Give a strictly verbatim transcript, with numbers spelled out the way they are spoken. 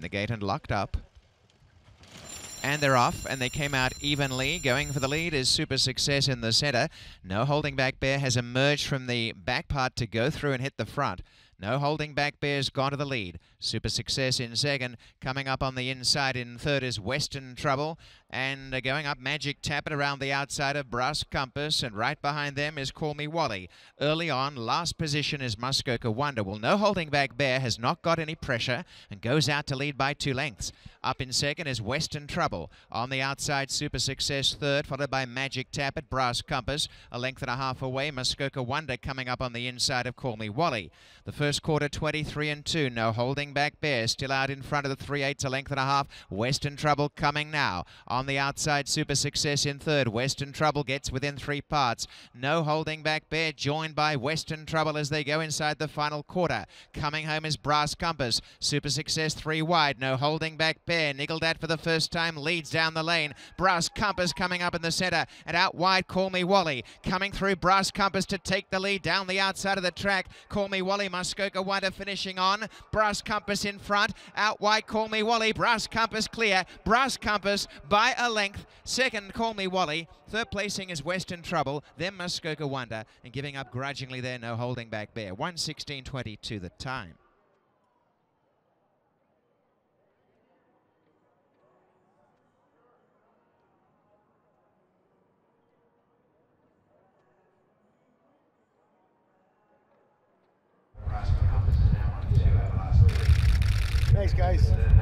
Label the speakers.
Speaker 1: the gate and locked up. And they're off, and they came out evenly. Going for the lead is Super Success in the centre. No Holding Back Bear has emerged from the back part to go through and hit the front. No Holding Back Bear's gone to the lead. Super Success in second. Coming up on the inside in third is Western Trouble. And uh, going up, Magic Tappet around the outside of Brass Compass. And right behind them is Call Me Wally. Early on, last position is Muskoka Wonder. Well, No Holding Back Bear has not got any pressure and goes out to lead by two lengths. Up in second is Western Trouble. On the outside, Super Success third, followed by Magic Tappet, Brass Compass. A length and a half away, Muskoka Wonder coming up on the inside of Call Me Wally. The first quarter, twenty-three and two. No Holding Back Bear still out in front of the three eighths, a length and a half. Western Trouble coming now. On the outside, Super Success in third. Western Trouble gets within three parts. No Holding Back Bear joined by Western Trouble as they go inside the final quarter. Coming home is Brass Compass. Super Success three wide. No Holding Back Bear niggled at for the first time. Leads down the lane. Brass Compass coming up in the centre. And out wide, Call Me Wally. Coming through Brass Compass to take the lead down the outside of the track. Call Me Wally, Muskoka Wonder finishing on. Brass Compass in front. Out wide, Call Me Wally. Brass Compass clear. Brass Compass by a length. Second, Call Me Wally. Third placing is Western Trouble. Then Muskoka Wonder. And giving up grudgingly there, No Holding Back Bear. one sixteen twenty-two the time.
Speaker 2: Thanks, guys.